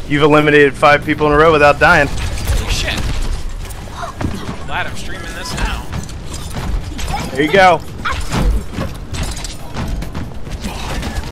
You've eliminated 5 people in a row without dying. Holy shit. Glad I'm streaming this now. There you go.